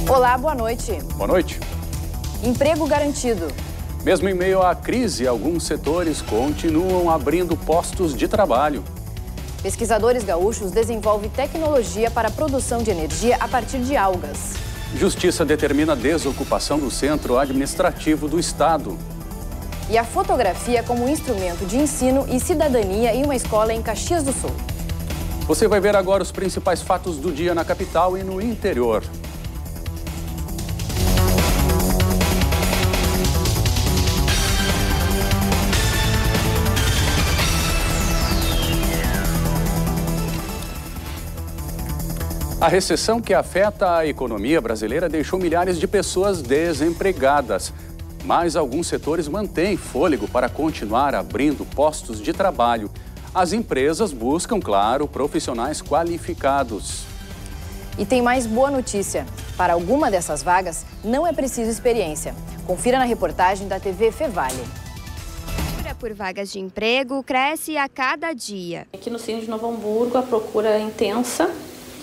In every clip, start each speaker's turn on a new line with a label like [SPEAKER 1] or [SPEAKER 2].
[SPEAKER 1] Olá, boa noite.
[SPEAKER 2] Boa noite.
[SPEAKER 1] Emprego garantido.
[SPEAKER 2] Mesmo em meio à crise, alguns setores continuam abrindo postos de trabalho.
[SPEAKER 1] Pesquisadores gaúchos desenvolvem tecnologia para a produção de energia a partir de algas.
[SPEAKER 2] Justiça determina a desocupação do centro administrativo do estado.
[SPEAKER 1] E a fotografia como instrumento de ensino e cidadania em uma escola em Caxias do Sul.
[SPEAKER 2] Você vai ver agora os principais fatos do dia na capital e no interior. A recessão que afeta a economia brasileira deixou milhares de pessoas desempregadas. Mas alguns setores mantêm fôlego para continuar abrindo postos de trabalho. As empresas buscam, claro, profissionais qualificados.
[SPEAKER 1] E tem mais boa notícia. Para alguma dessas vagas, não é preciso experiência. Confira na reportagem da TV Fevale.
[SPEAKER 3] A procura por vagas de emprego cresce a cada dia.
[SPEAKER 4] Aqui no Cine de Novo Hamburgo, a procura é intensa.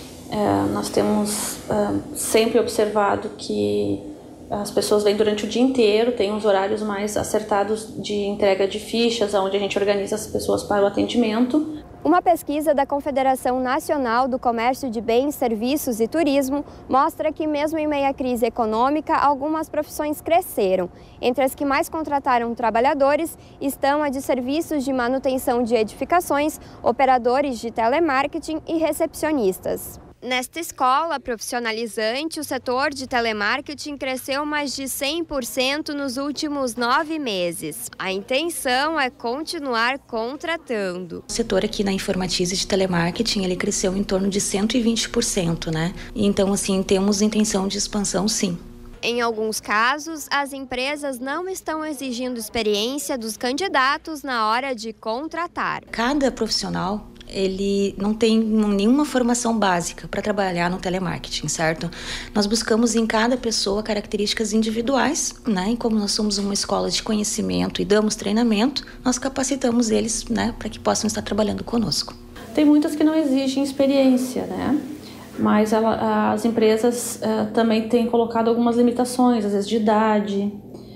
[SPEAKER 4] Nós temos sempre observado que as pessoas vêm durante o dia inteiro, tem uns horários mais acertados de entrega de fichas, onde a gente organiza as pessoas para o atendimento.
[SPEAKER 3] Uma pesquisa da Confederação Nacional do Comércio de Bens, Serviços e Turismo mostra que, mesmo em meio à crise econômica, algumas profissões cresceram. Entre as que mais contrataram trabalhadores estão a de serviços de manutenção de edificações, operadores de telemarketing e recepcionistas. Nesta escola profissionalizante, o setor de telemarketing cresceu mais de 100% nos últimos 9 meses. A intenção é continuar contratando.
[SPEAKER 5] O setor aqui na Informatize de telemarketing, ele cresceu em torno de 120%, né? Então, assim, temos intenção de expansão, sim.
[SPEAKER 3] Em alguns casos, as empresas não estão exigindo experiência dos candidatos na hora de contratar.
[SPEAKER 5] Cada profissional, ele não tem nenhuma formação básica para trabalhar no telemarketing, certo? Nós buscamos em cada pessoa características individuais, né? E como nós somos uma escola de conhecimento e damos treinamento, nós capacitamos eles, né, para que possam estar trabalhando conosco.
[SPEAKER 4] Tem muitas que não exigem experiência, né? Mas as empresas também têm colocado algumas limitações, às vezes de idade,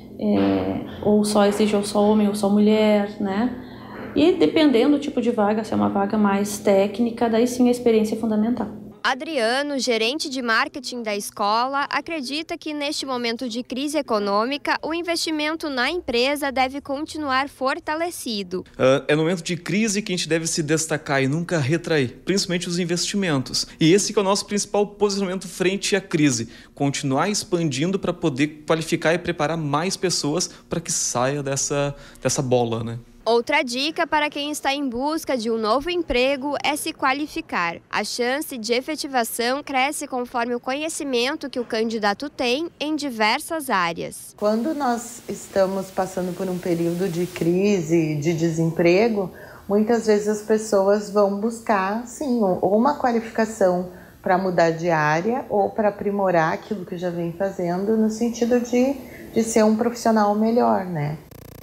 [SPEAKER 4] ou só exige ou só homem ou só mulher, né? E dependendo do tipo de vaga, se é uma vaga mais técnica, daí sim a experiência é fundamental.
[SPEAKER 3] Adriano, gerente de marketing da escola, acredita que neste momento de crise econômica, o investimento na empresa deve continuar fortalecido.
[SPEAKER 6] É no momento de crise que a gente deve se destacar e nunca retrair, principalmente os investimentos. E esse que é o nosso principal posicionamento frente à crise, continuar expandindo para poder qualificar e preparar mais pessoas para que saia dessa bola, né?
[SPEAKER 3] Outra dica para quem está em busca de um novo emprego é se qualificar. A chance de efetivação cresce conforme o conhecimento que o candidato tem em diversas áreas.
[SPEAKER 7] Quando nós estamos passando por um período de crise, de desemprego, muitas vezes as pessoas vão buscar, sim, ou uma qualificação para mudar de área ou para aprimorar aquilo que já vem fazendo, no sentido de ser um profissional melhor, né?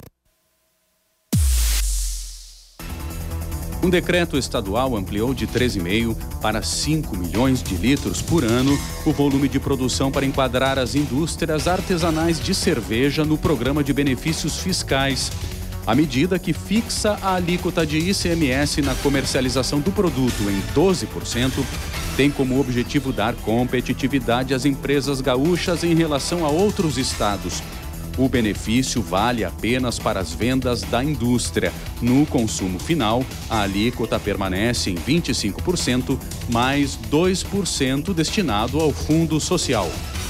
[SPEAKER 2] Um decreto estadual ampliou de 3,5 para 5 milhões de litros por ano o volume de produção para enquadrar as indústrias artesanais de cerveja no programa de benefícios fiscais. A medida, que fixa a alíquota de ICMS na comercialização do produto em 12%, tem como objetivo dar competitividade às empresas gaúchas em relação a outros estados. O benefício vale apenas para as vendas da indústria. No consumo final, a alíquota permanece em 25%, mais 2% destinado ao Fundo Social.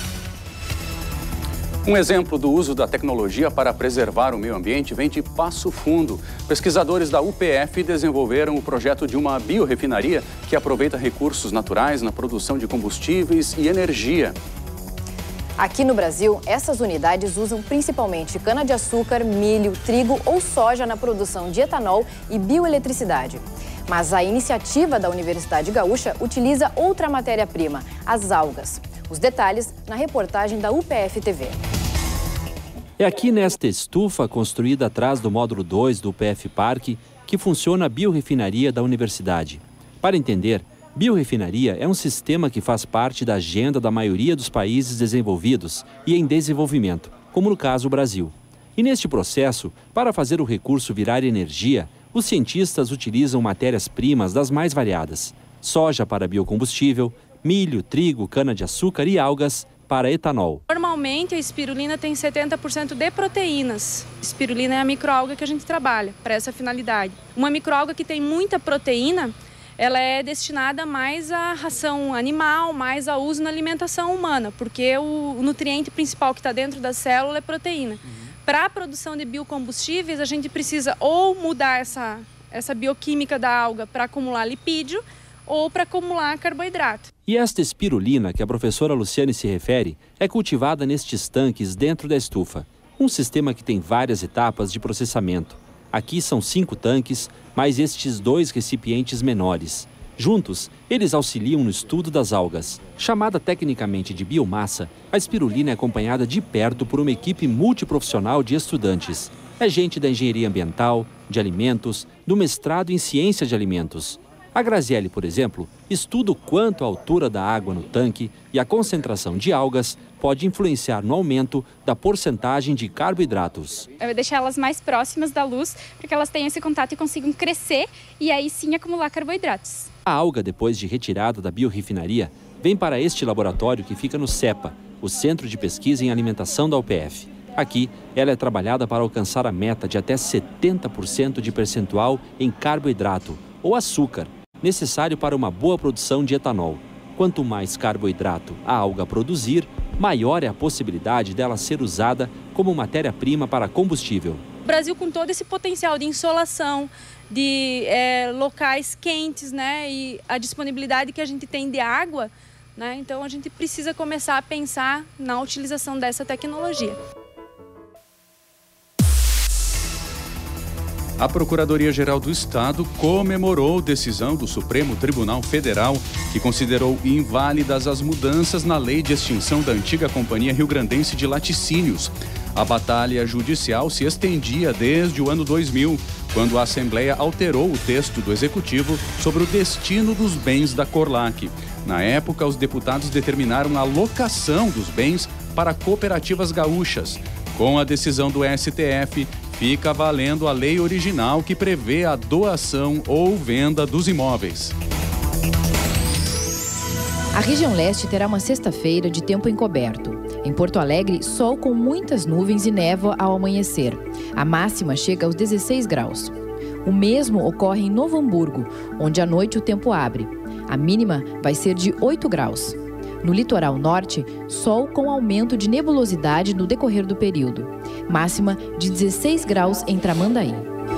[SPEAKER 2] Um exemplo do uso da tecnologia para preservar o meio ambiente vem de Passo Fundo. Pesquisadores da UPF desenvolveram o projeto de uma biorefinaria que aproveita recursos naturais na produção de combustíveis e energia.
[SPEAKER 1] Aqui no Brasil, essas unidades usam principalmente cana-de-açúcar, milho, trigo ou soja na produção de etanol e bioeletricidade. Mas a iniciativa da Universidade Gaúcha utiliza outra matéria-prima, as algas. Os detalhes na reportagem da UPF TV.
[SPEAKER 8] É aqui nesta estufa construída atrás do módulo 2 do UPF Parque que funciona a biorefinaria da universidade. Para entender, Biorefinaria é um sistema que faz parte da agenda da maioria dos países desenvolvidos e em desenvolvimento, como no caso o Brasil. E neste processo, para fazer o recurso virar energia, os cientistas utilizam matérias-primas das mais variadas: soja para biocombustível, milho, trigo, cana-de-açúcar e algas para etanol.
[SPEAKER 9] Normalmente a espirulina tem 70% de proteínas. Espirulina é a microalga que a gente trabalha para essa finalidade. Uma microalga que tem muita proteína, ela é destinada mais à ração animal, mais a uso na alimentação humana, porque o nutriente principal que está dentro da célula é proteína. Para a produção de biocombustíveis, a gente precisa ou mudar essa bioquímica da alga para acumular lipídio ou para acumular carboidrato.
[SPEAKER 8] E esta espirulina que a professora Luciane se refere é cultivada nestes tanques dentro da estufa, um sistema que tem várias etapas de processamento. Aqui são 5 tanques, mais estes 2 recipientes menores. Juntos, eles auxiliam no estudo das algas. Chamada tecnicamente de biomassa, a espirulina é acompanhada de perto por uma equipe multiprofissional de estudantes. É gente da engenharia ambiental, de alimentos, do mestrado em ciência de alimentos. A Graziele, por exemplo, estuda o quanto a altura da água no tanque e a concentração de algas pode influenciar no aumento da porcentagem de carboidratos.
[SPEAKER 10] Eu vou deixar elas mais próximas da luz para que elas tenham esse contato e consigam crescer e aí sim acumular carboidratos.
[SPEAKER 8] A alga, depois de retirada da biorefinaria, vem para este laboratório que fica no CEPA, o Centro de Pesquisa em Alimentação da UPF. Aqui, ela é trabalhada para alcançar a meta de até 70% de percentual em carboidrato ou açúcar, necessário para uma boa produção de etanol. Quanto mais carboidrato a alga produzir, maior é a possibilidade dela ser usada como matéria-prima para combustível.
[SPEAKER 9] O Brasil, com todo esse potencial de insolação, de locais quentes, né, e a disponibilidade que a gente tem de água, né, então a gente precisa começar a pensar na utilização dessa tecnologia.
[SPEAKER 2] A Procuradoria-Geral do Estado comemorou decisão do Supremo Tribunal Federal que considerou inválidas as mudanças na lei de extinção da antiga Companhia Rio-Grandense de Laticínios. A batalha judicial se estendia desde o ano 2000, quando a Assembleia alterou o texto do Executivo sobre o destino dos bens da Corlac. Na época, os deputados determinaram a locação dos bens para cooperativas gaúchas. Com a decisão do STF, fica valendo a lei original que prevê a doação ou venda dos imóveis.
[SPEAKER 1] A região leste terá uma sexta-feira de tempo encoberto. Em Porto Alegre, sol com muitas nuvens e névoa ao amanhecer. A máxima chega aos 16 graus. O mesmo ocorre em Novo Hamburgo, onde à noite o tempo abre. A mínima vai ser de 8 graus. No litoral norte, sol com aumento de nebulosidade no decorrer do período. Máxima de 16 graus em Tramandaí.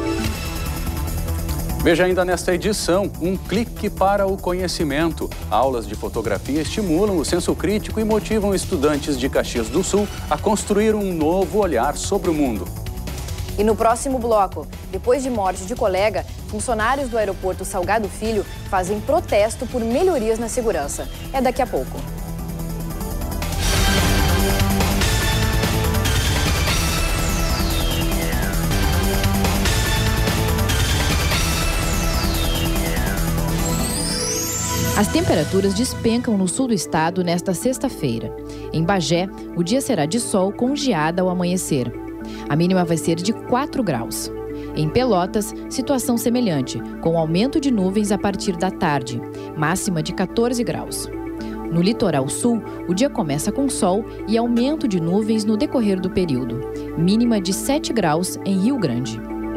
[SPEAKER 2] Veja ainda nesta edição, um clique para o conhecimento. Aulas de fotografia estimulam o senso crítico e motivam estudantes de Caxias do Sul a construir um novo olhar sobre o mundo.
[SPEAKER 1] E no próximo bloco, depois de morte de colega, funcionários do aeroporto Salgado Filho fazem protesto por melhorias na segurança. É daqui a pouco. As temperaturas despencam no sul do estado nesta sexta-feira. Em Bagé, o dia será de sol com geada ao amanhecer. A mínima vai ser de 4 graus. Em Pelotas, situação semelhante, com aumento de nuvens a partir da tarde, máxima de 14 graus. No litoral sul, o dia começa com sol e aumento de nuvens no decorrer do período, mínima de 7 graus em Rio Grande.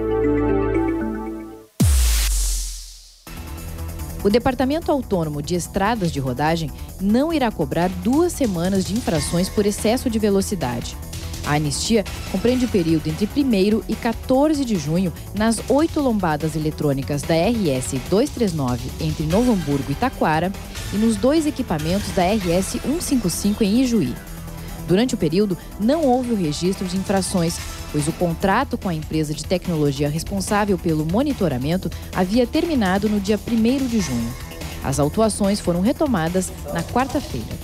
[SPEAKER 1] O Departamento Autônomo de Estradas de Rodagem não irá cobrar 2 semanas de infrações por excesso de velocidade. A anistia compreende o período entre 1º e 14 de junho nas 8 lombadas eletrônicas da RS 239 entre Novo Hamburgo e Taquara e nos 2 equipamentos da RS 155 em Ijuí. Durante o período, não houve o registro de infrações, pois o contrato com a empresa de tecnologia responsável pelo monitoramento havia terminado no dia 1º de junho. As autuações foram retomadas na quarta-feira.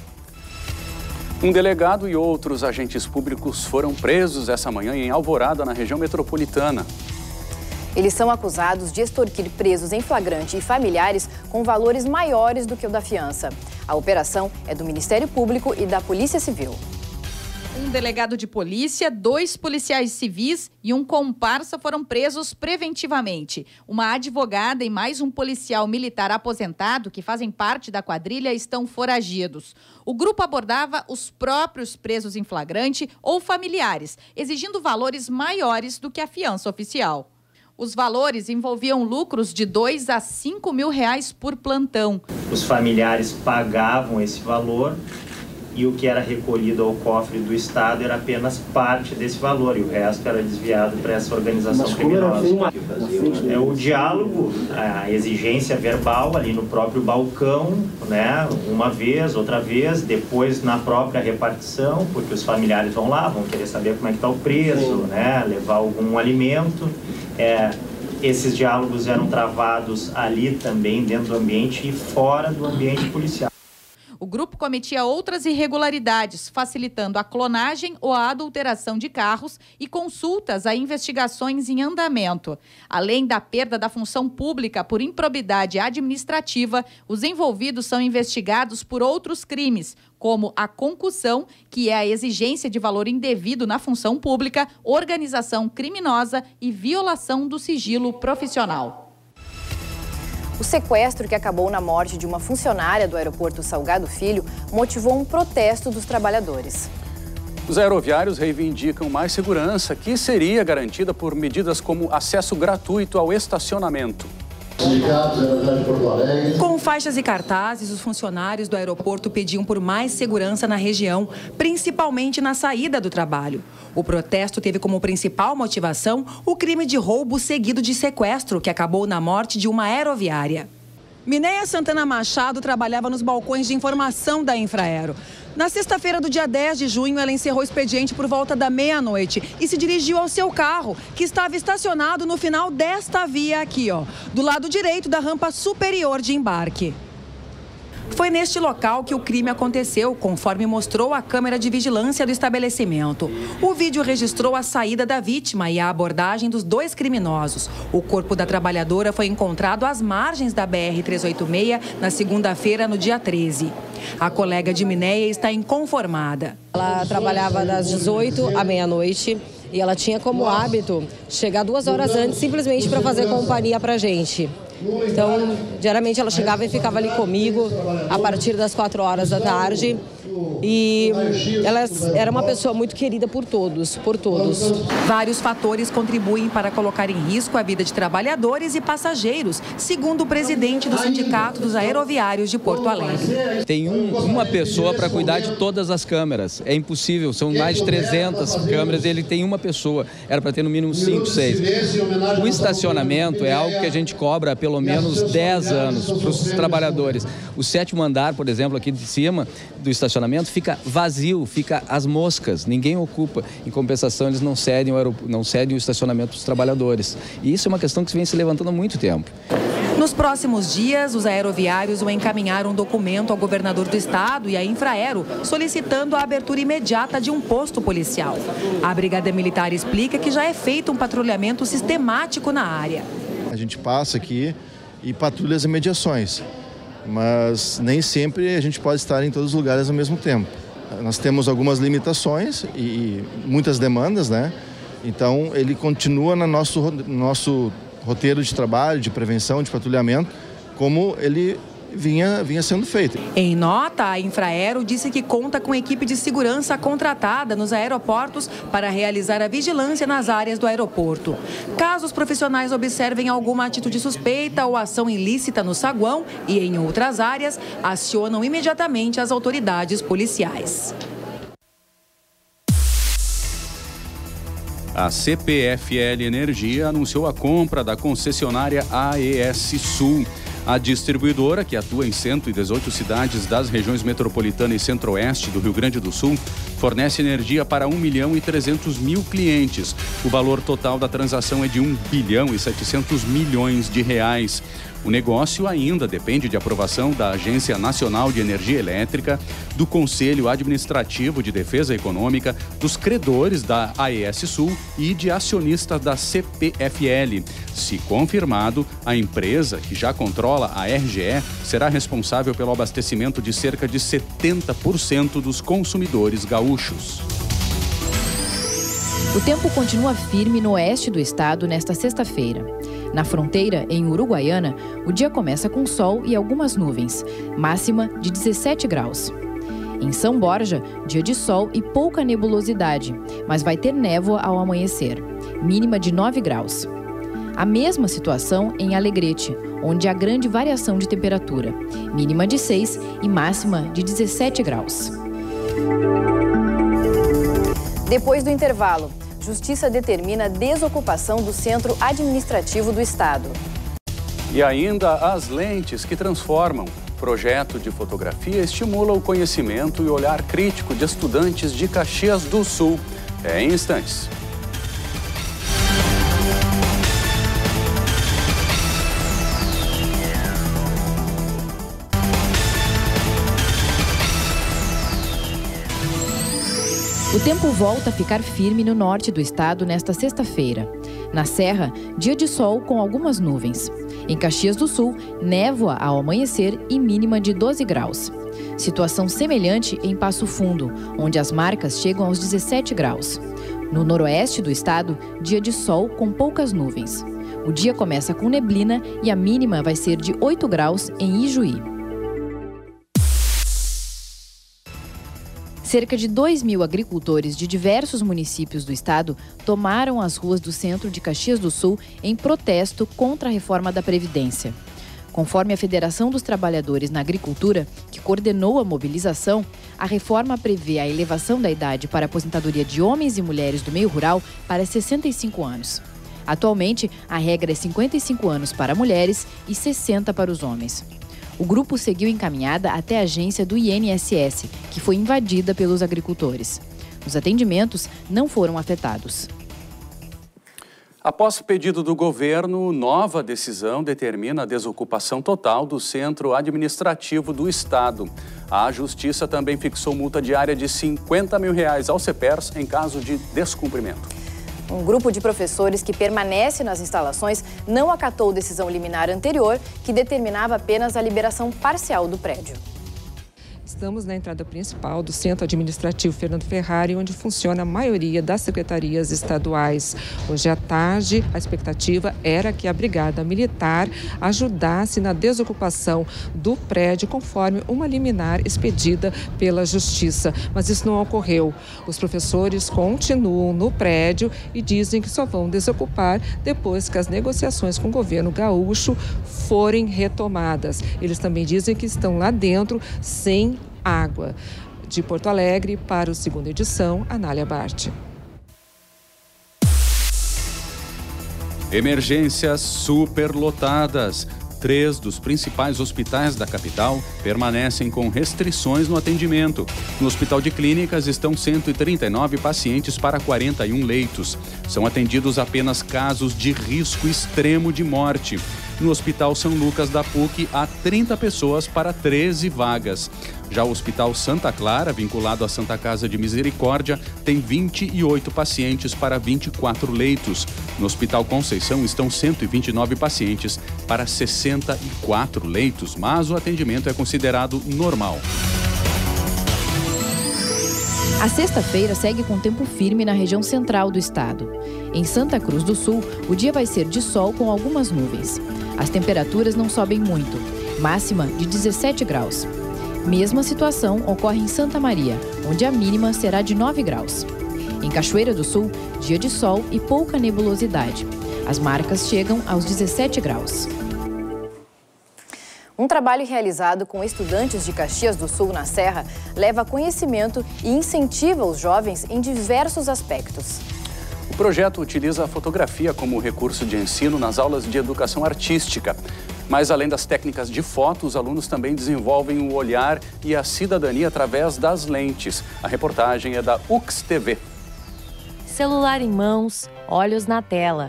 [SPEAKER 2] Um delegado e outros agentes públicos foram presos essa manhã em Alvorada, na região metropolitana.
[SPEAKER 1] Eles são acusados de extorquir presos em flagrante e familiares com valores maiores do que o da fiança. A operação é do Ministério Público e da Polícia Civil.
[SPEAKER 11] Um delegado de polícia, 2 policiais civis e um comparsa foram presos preventivamente. Uma advogada e mais um policial militar aposentado, que fazem parte da quadrilha, estão foragidos. O grupo abordava os próprios presos em flagrante ou familiares, exigindo valores maiores do que a fiança oficial. Os valores envolviam lucros de R$2 a R$5 mil por plantão.
[SPEAKER 12] Os familiares pagavam esse valor e o que era recolhido ao cofre do Estado era apenas parte desse valor e o resto era desviado para essa organização criminosa. É o diálogo, a exigência verbal ali no próprio balcão, né? Uma vez, outra vez, depois na própria repartição, porque os familiares vão lá, vão querer saber como é que está o preço, né? Levar algum alimento. Esses diálogos eram travados ali também, dentro do ambiente e fora do ambiente policial.
[SPEAKER 11] O grupo cometia outras irregularidades, facilitando a clonagem ou a adulteração de carros e consultas a investigações em andamento. Além da perda da função pública por improbidade administrativa, os envolvidos são investigados por outros crimes, como a concussão, que é a exigência de valor indevido na função pública, organização criminosa e violação do sigilo profissional.
[SPEAKER 1] O sequestro que acabou na morte de uma funcionária do aeroporto Salgado Filho motivou um protesto dos trabalhadores.
[SPEAKER 2] Os aeroviários reivindicam mais segurança, que seria garantida por medidas como acesso gratuito ao estacionamento.
[SPEAKER 13] Com faixas e cartazes, os funcionários do aeroporto pediam por mais segurança na região, principalmente na saída do trabalho. O protesto teve como principal motivação o crime de roubo seguido de sequestro, que acabou na morte de uma aeroviária. Minéia Santana Machado trabalhava nos balcões de informação da Infraero. Na sexta-feira do dia 10 de junho, ela encerrou o expediente por volta da meia-noite e se dirigiu ao seu carro, que estava estacionado no final desta via aqui, do lado direito da rampa superior de embarque. Foi neste local que o crime aconteceu, conforme mostrou a câmera de vigilância do estabelecimento. O vídeo registrou a saída da vítima e a abordagem dos 2 criminosos. O corpo da trabalhadora foi encontrado às margens da BR-386 na segunda-feira, no dia 13. A colega de Minéia está inconformada.
[SPEAKER 14] Ela trabalhava das 18 à meia-noite e ela tinha como hábito chegar 2 horas antes simplesmente para fazer companhia para a gente. Então, diariamente ela chegava e ficava ali comigo a partir das 4 horas da tarde. E ela era uma pessoa muito querida por todos,
[SPEAKER 13] Vários fatores contribuem para colocar em risco a vida de trabalhadores e passageiros, segundo o presidente do Sindicato dos Aeroviários de Porto Alegre.
[SPEAKER 15] Tem uma pessoa para cuidar de todas as câmeras. É impossível, são mais de 300 câmeras, ele tem uma pessoa. Era para ter no mínimo 5, 6. O estacionamento é algo que a gente cobra há pelo menos 10 anos para os trabalhadores. O 7º andar, por exemplo, aqui de cima do estacionamento, fica vazio, fica as moscas, ninguém ocupa. Em compensação, eles não cedem o estacionamento para os trabalhadores. E isso é uma questão que vem se levantando há muito tempo.
[SPEAKER 13] Nos próximos dias, os aeroviários vão encaminhar um documento ao governador do estado e à Infraero, solicitando a abertura imediata de um posto policial. A Brigada Militar explica que já é feito um patrulhamento sistemático na área.
[SPEAKER 16] A gente passa aqui e patrulha as imediações, mas nem sempre a gente pode estar em todos os lugares ao mesmo tempo. Nós temos algumas limitações e muitas demandas, né? Então, ele continua no nosso roteiro de trabalho, de prevenção, de patrulhamento, como ele vinha sendo feito.
[SPEAKER 13] Em nota, a Infraero disse que conta com equipe de segurança contratada nos aeroportos para realizar a vigilância nas áreas do aeroporto. Caso os profissionais observem alguma atitude suspeita ou ação ilícita no saguão e em outras áreas, acionam imediatamente as autoridades policiais.
[SPEAKER 2] A CPFL Energia anunciou a compra da concessionária AES Sul. A distribuidora, que atua em 118 cidades das regiões metropolitana e centro-oeste do Rio Grande do Sul, fornece energia para 1.300.000 clientes. O valor total da transação é de R$1,7 bilhão. O negócio ainda depende de aprovação da Agência Nacional de Energia Elétrica, do Conselho Administrativo de Defesa Econômica, dos credores da AES Sul e de acionistas da CPFL. Se confirmado, a empresa, que já controla a RGE, será responsável pelo abastecimento de cerca de 70% dos consumidores gaúchos.
[SPEAKER 1] O tempo continua firme no oeste do estado nesta sexta-feira. Na fronteira, em Uruguaiana, o dia começa com sol e algumas nuvens, máxima de 17 graus. Em São Borja, dia de sol e pouca nebulosidade, mas vai ter névoa ao amanhecer, mínima de 9 graus. A mesma situação em Alegrete, onde há grande variação de temperatura, mínima de 6 e máxima de 17 graus. Depois do intervalo, Justiça determina a desocupação do Centro Administrativo do Estado.
[SPEAKER 2] E ainda as lentes que transformam. Projeto de fotografia estimula o conhecimento e olhar crítico de estudantes de Caxias do Sul. É em instantes.
[SPEAKER 1] O tempo volta a ficar firme no norte do estado nesta sexta-feira. Na Serra, dia de sol com algumas nuvens. Em Caxias do Sul, névoa ao amanhecer e mínima de 12 graus. Situação semelhante em Passo Fundo, onde as marcas chegam aos 17 graus. No noroeste do estado, dia de sol com poucas nuvens. O dia começa com neblina e a mínima vai ser de 8 graus em Ijuí. Cerca de 2.000 agricultores de diversos municípios do estado tomaram as ruas do centro de Caxias do Sul em protesto contra a reforma da Previdência. Conforme a Federação dos Trabalhadores na Agricultura, que coordenou a mobilização, a reforma prevê a elevação da idade para a aposentadoria de homens e mulheres do meio rural para 65 anos. Atualmente, a regra é 55 anos para mulheres e 60 para os homens. O grupo seguiu encaminhada até a agência do INSS, que foi invadida pelos agricultores. Os atendimentos não foram afetados.
[SPEAKER 2] Após pedido do governo, nova decisão determina a desocupação total do Centro Administrativo do Estado. A Justiça também fixou multa diária de R$50 mil aos CEPERS em caso de descumprimento.
[SPEAKER 1] Um grupo de professores que permanece nas instalações não acatou decisão liminar anterior, que determinava apenas a liberação parcial do prédio.
[SPEAKER 17] Estamos na entrada principal do Centro Administrativo Fernando Ferrari, onde funciona a maioria das secretarias estaduais. Hoje à tarde, a expectativa era que a Brigada Militar ajudasse na desocupação do prédio, conforme uma liminar expedida pela Justiça. Mas isso não ocorreu. Os professores continuam no prédio e dizem que só vão desocupar depois que as negociações com o governo gaúcho forem retomadas. Eles também dizem que estão lá dentro sem água. De Porto Alegre, para o Segunda Edição, Anália Bart.
[SPEAKER 2] Emergências superlotadas. 3 dos principais hospitais da capital permanecem com restrições no atendimento. No Hospital de Clínicas estão 139 pacientes para 41 leitos. São atendidos apenas casos de risco extremo de morte. No Hospital São Lucas da PUC, há 30 pessoas para 13 vagas. Já o Hospital Santa Clara, vinculado à Santa Casa de Misericórdia, tem 28 pacientes para 24 leitos. No Hospital Conceição estão 129 pacientes para 64 leitos, mas o atendimento é considerado normal.
[SPEAKER 1] A sexta-feira segue com tempo firme na região central do estado. Em Santa Cruz do Sul, o dia vai ser de sol com algumas nuvens. As temperaturas não sobem muito, máxima de 17 graus. Mesma situação ocorre em Santa Maria, onde a mínima será de 9 graus. Em Cachoeira do Sul, dia de sol e pouca nebulosidade. As marcas chegam aos 17 graus. Um trabalho realizado com estudantes de Caxias do Sul, na Serra, leva conhecimento e incentiva os jovens em diversos aspectos.
[SPEAKER 2] O projeto utiliza a fotografia como recurso de ensino nas aulas de educação artística. Mas, além das técnicas de foto, os alunos também desenvolvem o olhar e a cidadania através das lentes. A reportagem é da UX TV.
[SPEAKER 18] Celular em mãos, olhos na tela.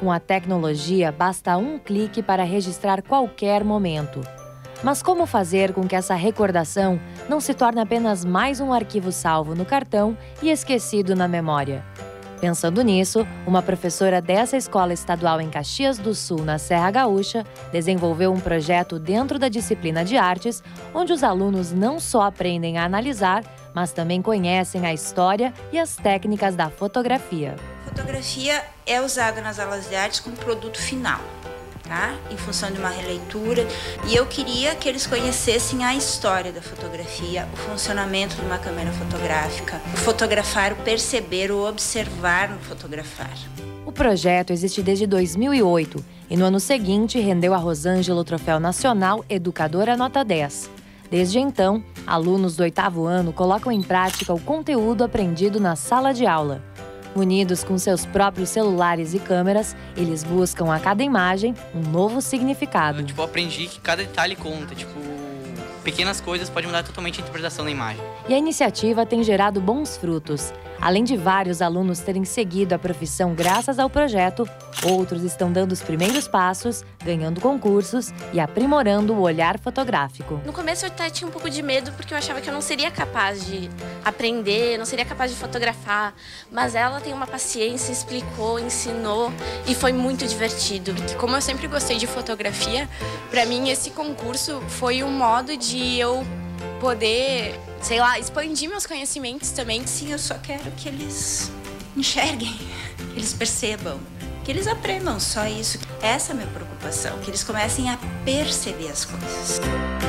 [SPEAKER 18] Com a tecnologia, basta um clique para registrar qualquer momento. Mas como fazer com que essa recordação não se torne apenas mais um arquivo salvo no cartão e esquecido na memória? Pensando nisso, uma professora dessa escola estadual em Caxias do Sul, na Serra Gaúcha, desenvolveu um projeto dentro da disciplina de artes, onde os alunos não só aprendem a analisar, mas também conhecem a história e as técnicas da fotografia.
[SPEAKER 19] A fotografia é usada nas aulas de artes como produto final, tá? Em função de uma releitura, e eu queria que eles conhecessem a história da fotografia, o funcionamento de uma câmera fotográfica, o fotografar, o perceber, o observar no fotografar.
[SPEAKER 18] O projeto existe desde 2008 e no ano seguinte rendeu a Rosângela o Troféu Nacional Educadora Nota 10. Desde então, alunos do 8º ano colocam em prática o conteúdo aprendido na sala de aula. Unidos com seus próprios celulares e câmeras, eles buscam a cada imagem um novo significado.
[SPEAKER 20] Eu aprendi que cada detalhe conta, pequenas coisas podem mudar totalmente a interpretação da imagem.
[SPEAKER 18] E a iniciativa tem gerado bons frutos. Além de vários alunos terem seguido a profissão graças ao projeto, outros estão dando os primeiros passos, ganhando concursos e aprimorando o olhar fotográfico.
[SPEAKER 21] No começo eu até tinha um pouco de medo porque eu achava que eu não seria capaz de aprender, não seria capaz de fotografar, mas ela tem uma paciência, explicou, ensinou e foi muito divertido. Como eu sempre gostei de fotografia, para mim esse concurso foi um modo de eu poder, expandir meus conhecimentos também.
[SPEAKER 19] Sim, eu só quero que eles enxerguem, que eles percebam, que eles aprendam só isso. Essa é a minha preocupação, que eles comecem a perceber as coisas.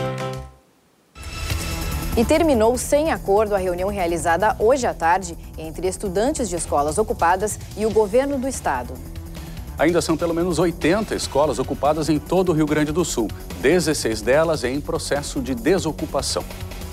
[SPEAKER 1] E terminou sem acordo a reunião realizada hoje à tarde entre estudantes de escolas ocupadas e o governo do estado.
[SPEAKER 2] Ainda são pelo menos 80 escolas ocupadas em todo o Rio Grande do Sul. 16 delas em processo de desocupação.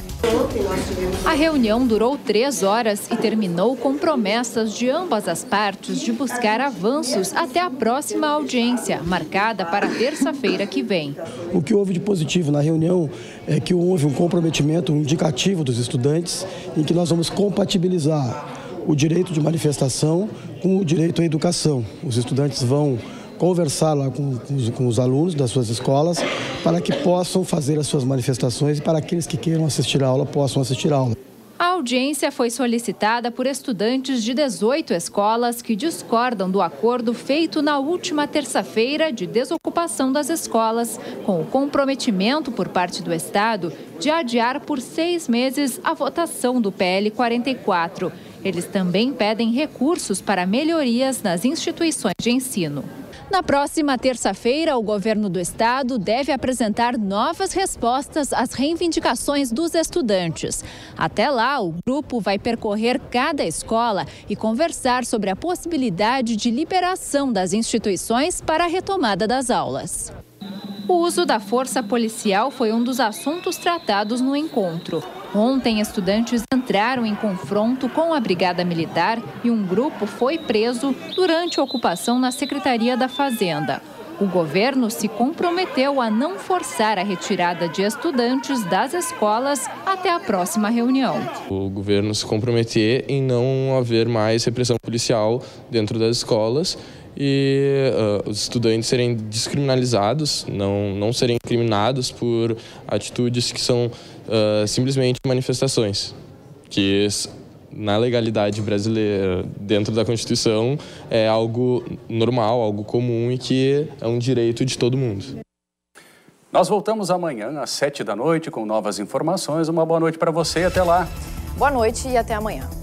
[SPEAKER 11] A reunião durou 3 horas e terminou com promessas de ambas as partes de buscar avanços até a próxima audiência, marcada para terça-feira que vem.
[SPEAKER 22] O que houve de positivo na reunião é que houve um comprometimento indicativo dos estudantes em que nós vamos compatibilizar o direito de manifestação com o direito à educação. Os estudantes vão conversar lá com os alunos das suas escolas para que possam fazer as suas manifestações e para aqueles que queiram assistir a aula possam assistir a aula.
[SPEAKER 11] A audiência foi solicitada por estudantes de 18 escolas que discordam do acordo feito na última terça-feira de desocupação das escolas, com o comprometimento por parte do Estado de adiar por 6 meses a votação do PL 44. Eles também pedem recursos para melhorias nas instituições de ensino. Na próxima terça-feira, o governo do estado deve apresentar novas respostas às reivindicações dos estudantes. Até lá, o grupo vai percorrer cada escola e conversar sobre a possibilidade de liberação das instituições para a retomada das aulas. O uso da força policial foi um dos assuntos tratados no encontro. Ontem, estudantes entraram em confronto com a Brigada Militar e um grupo foi preso durante a ocupação na Secretaria da Fazenda. O governo se comprometeu a não forçar a retirada de estudantes das escolas até a próxima reunião.
[SPEAKER 23] O governo se comprometer em não haver mais repressão policial dentro das escolas e os estudantes serem descriminalizados, não serem incriminados por atitudes que são simplesmente manifestações, que na legalidade brasileira, dentro da Constituição, é algo normal, algo comum e que é um direito de todo mundo.
[SPEAKER 2] Nós voltamos amanhã às 7 da noite com novas informações. Uma boa noite para você e até lá.
[SPEAKER 1] Boa noite e até amanhã.